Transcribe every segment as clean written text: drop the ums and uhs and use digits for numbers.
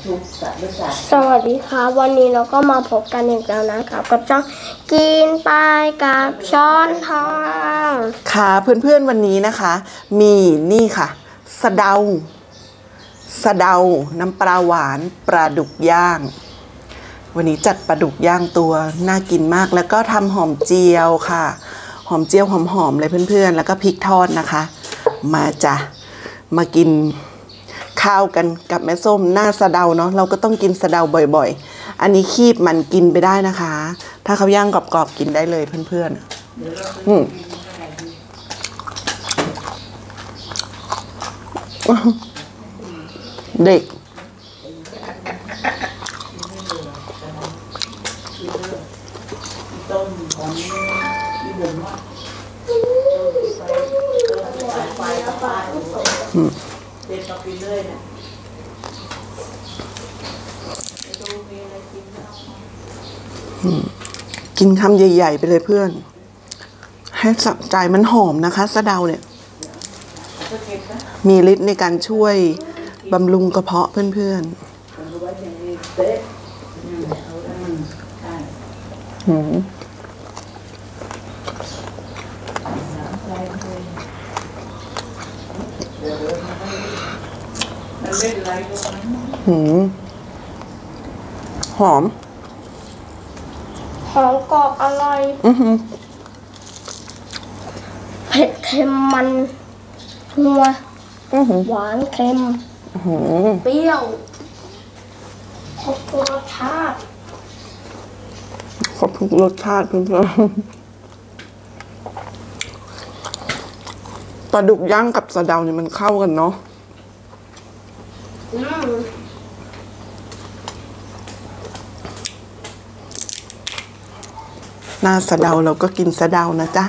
สวัสดีครับวันนี้เราก็มาพบกันอีกแล้วนะครับกับช่องกินไปกับช้อนทองค่ะเพื่อนๆวันนี้นะคะมีนี่ค่ะสะเดาน้ำปลาหวานปลาดุกย่างวันนี้จัดปลาดุกย่างตัวน่ากินมากแล้วก็ทำหอมเจียวค่ะหอมเจียวหอมๆเลยเพื่อนๆแล้วก็พริกทอดนะคะมาจ้ะมากินข้าวกันกับแม่ส้มหน้าสะเดาเนาะเราก็ต้องกินสะเดาบ่อยๆอันนี้คีบมันกินไปได้นะคะถ้าเขาย่างกรอบๆกินได้เลยเพื่อนๆเด็กกินคำใหญ่ๆไปเลยเพื่อนให้สะใจมันหอมนะคะสะเดาเนี่ยมีฤทธิ์ในการช่วยบำรุงกระเพาะเพื่อนหอมกรอบอร่อยเผ็ดเค็มมันนัวหวานเค็มเปรี้ยวครบทุกรสชาติเพื่อนๆปลาดุกย่างกับสะเดาเนี่ยมันเข้ากันเนาะหน้าสะเดาเราก็กินสะเดานะจ๊ะ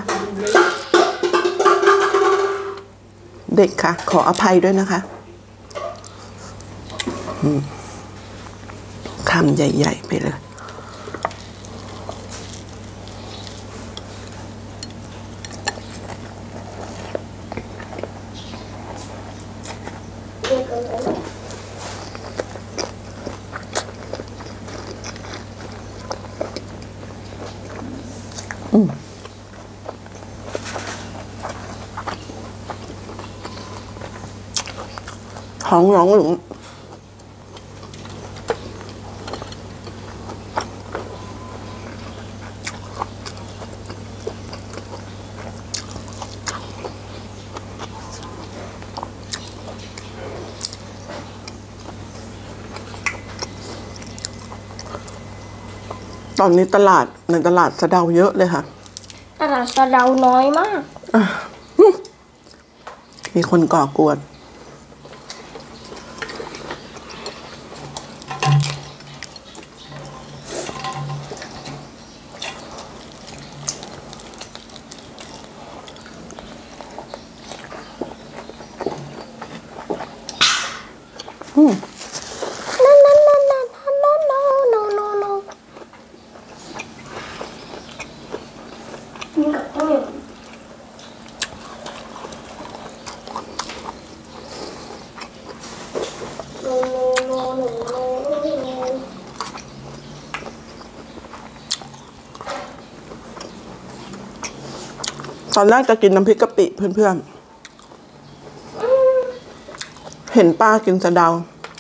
เด็กค่ะขออภัยด้วยนะคะคำใหญ่ๆไปเลยท้องร้องหรือตอนนี้ในตลาดสะเดาเยอะเลยค่ะตลาดสะเดาน้อยมากมีคนก่อกวนตอนแรกจะกินน้ำพริกกะปิเพื่อนๆเห็นป้ากินสะเดา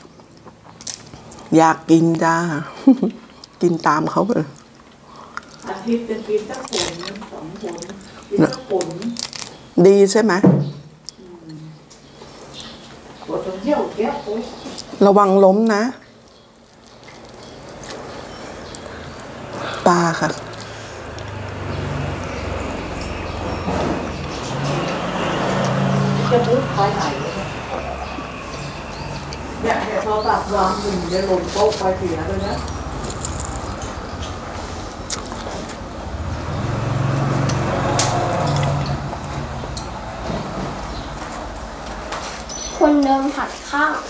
อยากกินจ้า กินตามเขาเลยอาทิตย์จะกินสักผล2 ผลกินสักผลดีใช่ไหมระวังล้มนะป้าค่ะจะพูดไปไหนเนี่ยโทรศัพท์วางอยู่จะหล่นโต๊ะไปเสียเลยนะคนเดิมผัดข้าว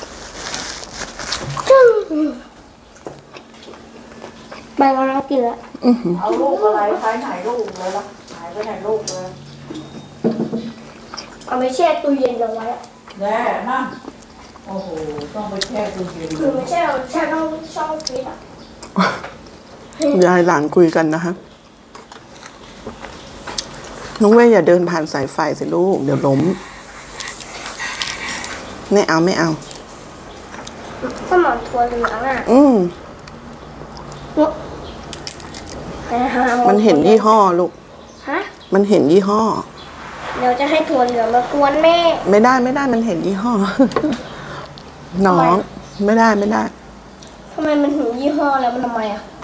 ไปก็น่ากินแล้วเอาลูกอะไรใช้ไหนลูกเลยล่ะหายไปไหนลูกเลยเอาไปแช่ตู้เย็นเอาไว้แน่นะโอ้โหต้องไปแช่ตู้เย็นคือไม่ใช่เราแช่ต้องช่องฟิตอ่ะยายหลานคุยกันนะคะน้องเว้ยอย่าเดินผ่านสายไฟสิลูกเดี๋ยวล้มไม่เอาไม่เอาก็หมอนทัวเหลืองอ่ะมันเห็นยี่ห้อลูกฮะมันเห็นยี่ห้อเดี๋ยวจะให้ทัวเหลืองมากวนแม่ไม่ได้ไม่ได้มันเห็นยี่ห้อ น้องไม่ได้ไม่ได้ทำไมมันถึงยี่ห้อแล้วมันทำไมอ่ะ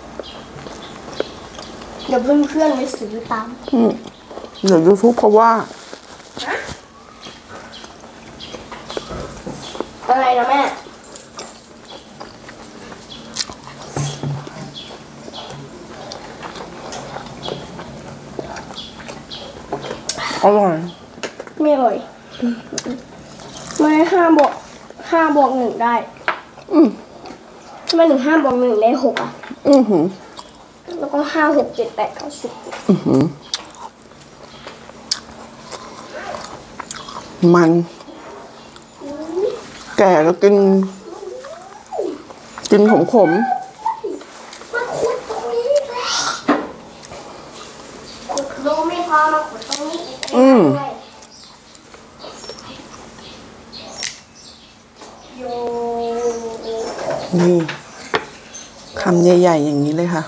เดี๋ยวเพื่อนๆไปซื้อตามเดี๋ยวยูทูบเขาว่าอะไรนะแม่อร่อยไม่อร่อยไม่5 บวก 1ได้ทำไมถึง5 บวก 1ได้6อ่ะแล้วก็5 6 7 8 9 10 มันแก่แล้วกินขมมาขุดตรงนี้เลยขุดดูไม่พอมาขุดตรงนี้อีกด้วยโยนี่คำใหญ่ๆอย่างนี้เลยค่ะ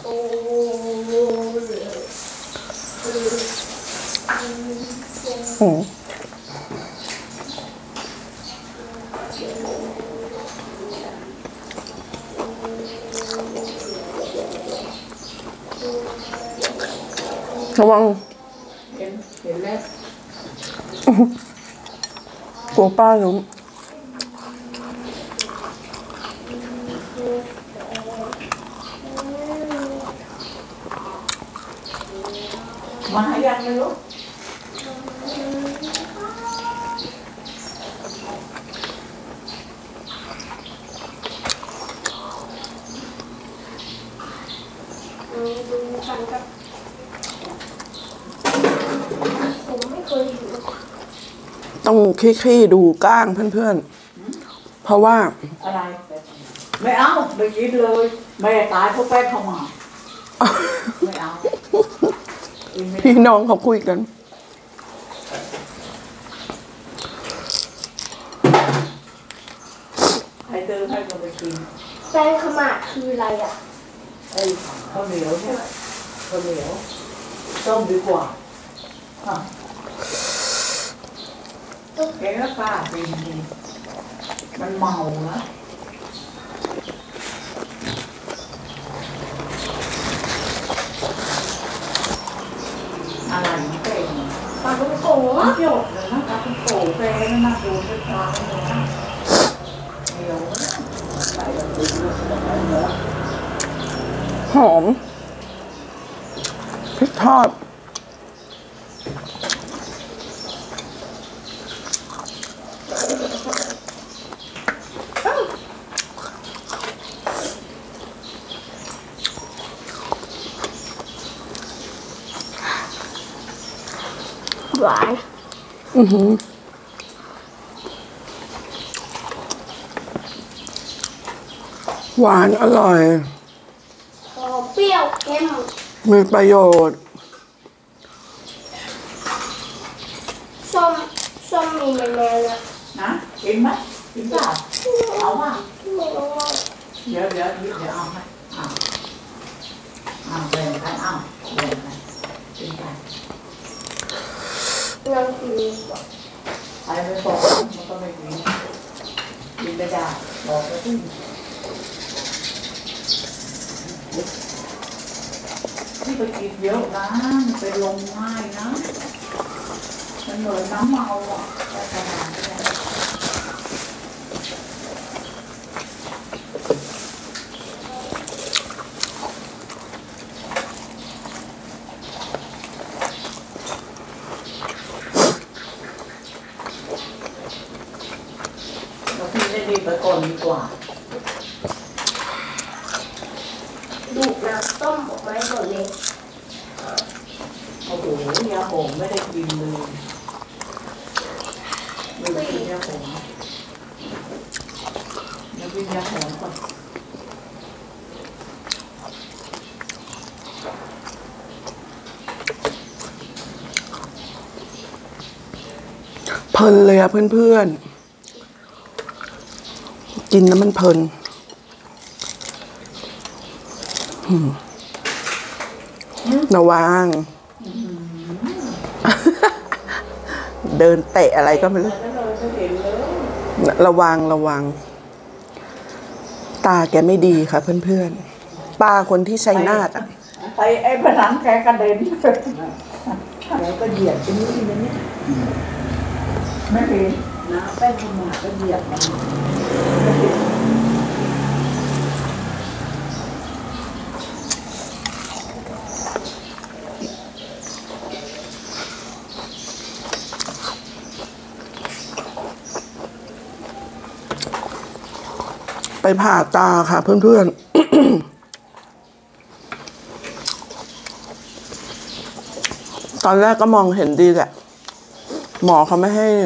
ระวังเห็นแล้วกลัวป้าล้มมายังไม่รู้ดูกันครับผมไม่เคยเห็นต้องขี้ๆดูก้างเพื่อนๆเพราะว่าอะไรไม่เอาไม่กินเลยแม่ตายเพราะแป้งเข้ามาไม่เอาพี่น้องเขาคุยกันใครซื้อให้ก็ไปกินแป้งขม่าคืออะไรอ่ะไอ้ข้าวเหนียวเนี่ยข้าวเหนียวต้มดีกว่าแกก็กล้ากินดีมันเมานะอะไรไม่เป็นปลาลูกโกะหยดเลยนะปลาเป็นโป่งแฟนน่าดูเป็นปลาเลยนะเหนียวใส่แบบนี้เลยหอมพริกทอดหวานหวานอร่อยเปรี้ยวเค็มมีประโยชน์ส้มมีแมลงอ่ะนะกินไหมกินเปล่าเอาป่ะไม่รู้ว่าเดี๋ยวเอาให้แบ่งกันแบ่งกันกินกันยังมีกว่าใครไม่บอกมันก็ไม่กินกินไม่ได้บอกไปที่ที่ไปกินเยอะนะมันไปลงง่ายนะมันเหมือนน้ำเมาอ่ะแต่ขนาดนี้เราพี่ได้ดีไปก่อนดีกว่าดูดน้ำต้มออกมาให้หมดเลยโอ้โหยาหงไม่ได้กินเลยไม่ได้กินยาหงกินยาหอมก่อนเพลินเลยอะเพื่อนๆกินแล้วมันเพลินระวัง เดินเตะอะไรก็ไม่รู้ระวังตาแกไม่ดีค่ะเพื่อนๆป้าคนที่ชัยนาทอะไปไอ้ผนังแกกระเด็นแกก็เหยียบตรงนี้นี่ไม่เป็นนะแป้งขมาก็เหยียบมันไปผ่าตาค่ะเพื่อนๆ ตอนแรกก็มองเห็นดีแหละหมอเขาไม่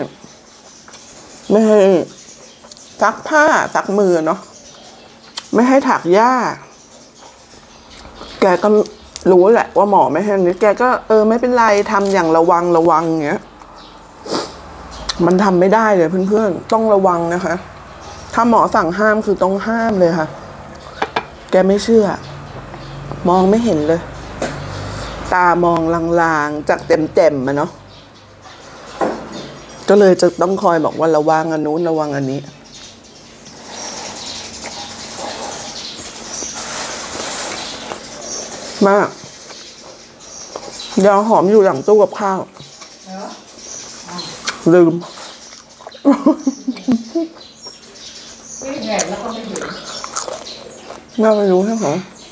ให้ซักผ้าซักมือเนาะไม่ให้ถักหญ้าแกก็รู้แหละว่าหมอไม่ให้นี้แกก็ไม่เป็นไรทำอย่างระวังอย่างเงี้ยมันทำไม่ได้เลยเพื่อนๆต้องระวังนะคะถ้าหมอสั่งห้ามคือต้องห้ามเลยค่ะแกไม่เชื่อมองไม่เห็นเลยตามองลางๆจากเต็มๆมาเนาะก็เลยจะต้องคอยบอกว่าระวังอันนู้นระวังอันนี้มากยาหอมอยู่หลังตู้กับข้าวลืมแหกแล้วก็ไม่เห็นน่าไม่รู้ใช่ไหม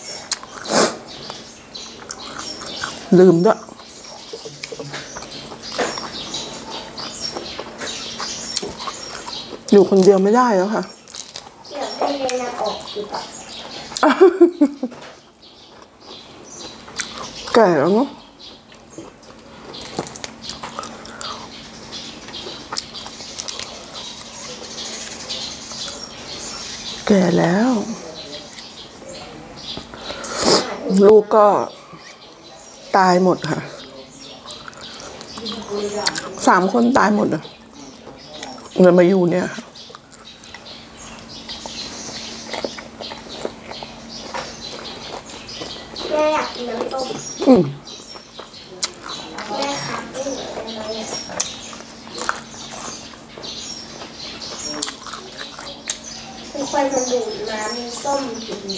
ลืมด้วยอยู่คนเดียวไม่ได้แล้วค่ะอยากให้เลนาออกดีกว่าแก่แล้วเนาะแก่แล้วลูกก็ตายหมดค่ะ3 คนตายหมดเลยเงินมาอยู่เนี่ยแม่อยากกินน้ำต้มแม่ขาดไม่เหลืออะไรเลยเป็นคนมาดูดน้ำส้มกิน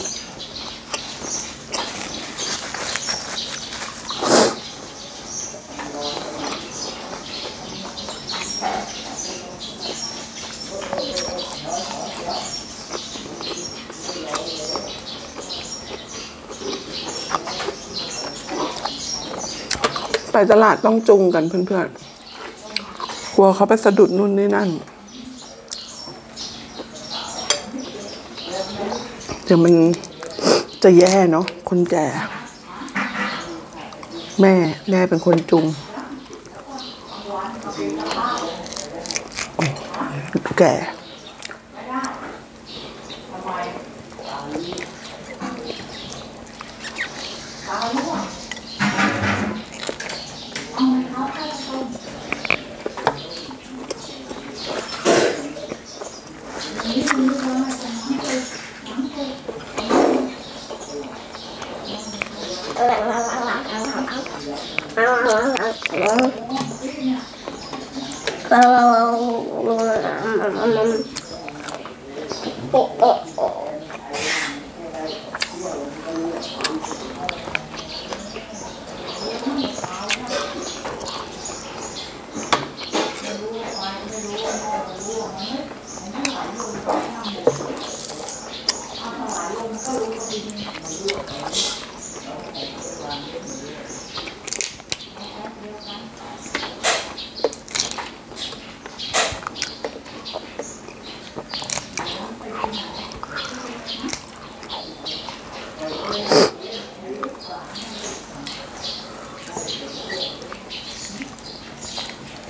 ไปตลาดต้องจุงกันเพื่อนๆกลัวเขาไปสะดุดนู่นนี่นั่นเดี๋ยวมันจะแย่เนาะคนแก่แม่เป็นคนจุงแก่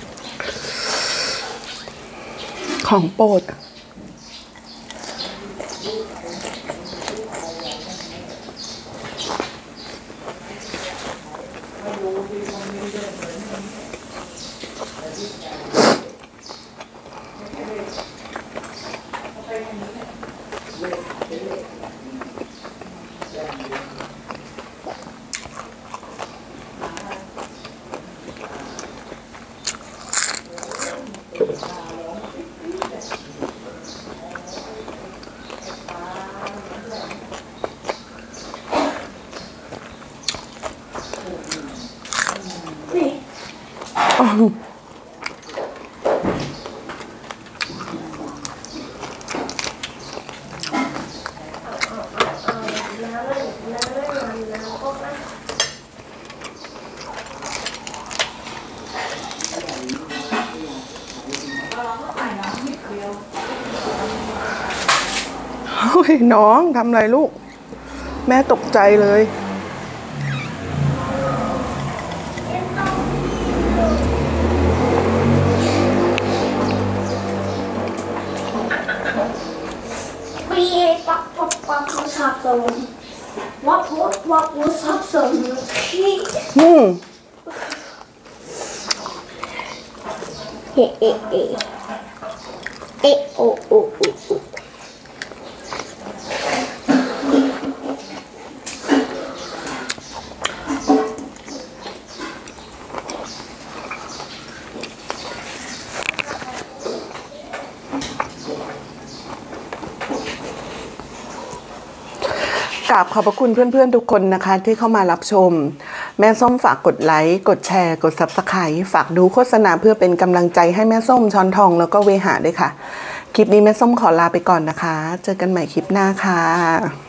ของโปรดโอ้ยน้องทำอะไรลูกแม่ตกใจเลยปีปักปักปักสับสนวักสับสนขี้เอะโอกราบขอบพระคุณเพื่อนๆทุกคนนะคะที่เข้ามารับชมแม่ส้มฝากกดไลค์กดแชร์กด Subscribe ฝากดูโฆษณาเพื่อเป็นกำลังใจให้แม่ส้มช้อนทองแล้วก็เวหาด้วยค่ะคลิปนี้แม่ส้มขอลาไปก่อนนะคะเจอกันใหม่คลิปหน้าค่ะ